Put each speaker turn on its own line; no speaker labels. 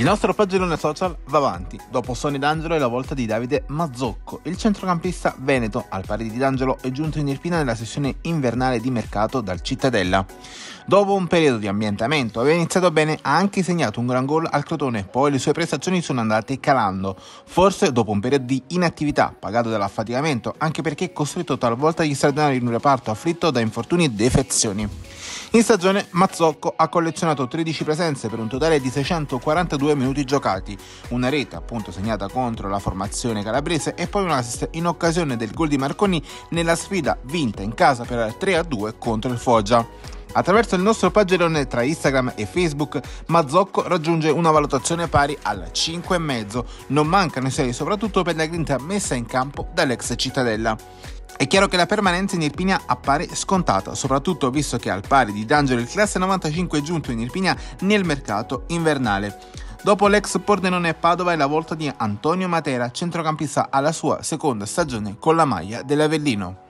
Il nostro pagellone social va avanti, dopo Sonny D'Angelo e la volta di Davide Mazzocco. Il centrocampista veneto, al pari di D'Angelo, è giunto in Irpina nella sessione invernale di mercato dal Cittadella. Dopo un periodo di ambientamento, aveva iniziato bene, ha anche segnato un gran gol al Crotone, poi le sue prestazioni sono andate calando, forse dopo un periodo di inattività, pagato dall'affaticamento, anche perché è costretto talvolta agli straordinari in un reparto afflitto da infortuni e defezioni. In stagione Mazzocco ha collezionato 13 presenze per un totale di 642 minuti giocati, una rete appunto segnata contro la formazione calabrese e poi un assist in occasione del gol di Marconi nella sfida vinta in casa per 3-2 contro il Foggia. Attraverso il nostro pagellone tra Instagram e Facebook, Mazzocco raggiunge una valutazione pari al 5,5, non mancano i 6 soprattutto per la grinta messa in campo dall'ex Cittadella. È chiaro che la permanenza in Irpinia appare scontata, soprattutto visto che al pari di D'Angelo il classe 95 è giunto in Irpinia nel mercato invernale. Dopo l'ex Pordenone e Padova è la volta di Antonio Matera, centrocampista alla sua seconda stagione con la maglia dell'Avellino.